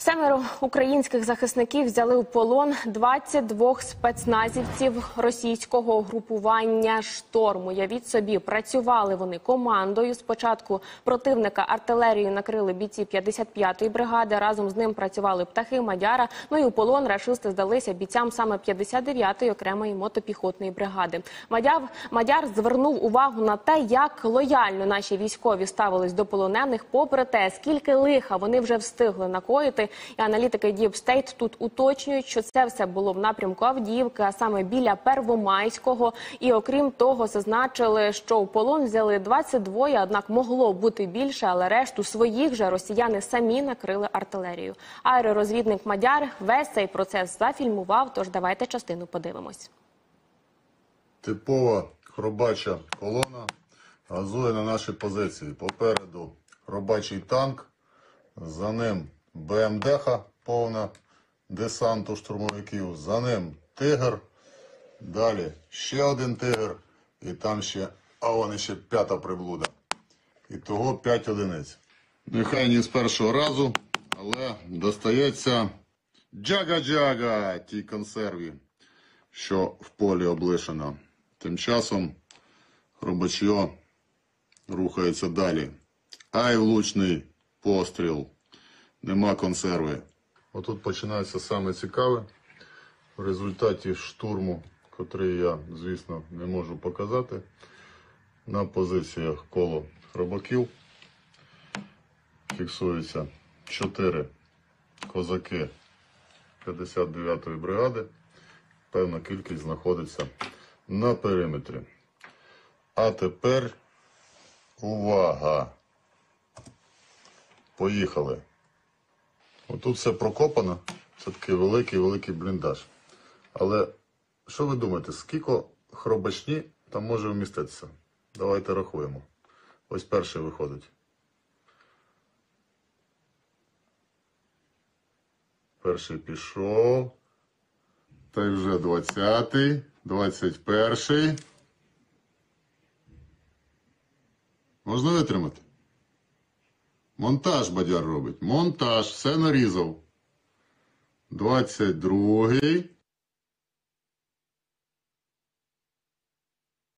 7 українських захисників взяли у полон 22 спецназівців російського угрупування «Шторм». Уявіть собі, працювали вони командою. Спочатку противника артилерією накрили бійці 55-ї бригади. Разом з ним працювали птахи Мадяра. Ну і у полон рашисти здалися бійцям саме 59-ї окремої мотопіхотної бригади. Мадяр звернув увагу на те, як лояльно наші військові ставились до полонених, попри те, скільки лиха вони вже встигли накоїти. І аналітики Deep State тут уточнюють, що це все було в напрямку Авдіївки, а саме біля Первомайського. І окрім того, зазначили, що у полон взяли 22, однак могло бути більше, але решту своїх же росіяни самі накрили артилерією. Аеророзвідник Мадяр весь цей процес зафільмував, тож давайте частину подивимось. Типова хробача колона газує на наші позиції. Попереду хробачий танк, за ним БМД-ха повна десанту штурмовиків, за ним «Тигр», далі ще один «Тигр» і там ще, а вон ще 5-та приблуда. Ітого 5 одиниць. Нехай не з першого разу, але достається джага-джага тій консерві, що в полі облишена. Тим часом хробачьо рухається далі. Ай, влучний постріл. Нема консерви. Отут починається саме цікаве. В результаті штурму, котрий я, звісно, не можу показати, на позиціях коло хробаків фіксуються 4 козаки 59-ї бригади. Певна кількість знаходиться на периметрі. А тепер увага! Поїхали! Отут все прокопано, це такий великий бліндаж. Але що ви думаєте, скільки хробачні там може вміститися? Давайте рахуємо. Ось перший виходить. Перший пішов. Та й вже 20-й, 21-й. Можна витримати? Монтаж Мадяр робить. Монтаж. Все нарізав. 22-й.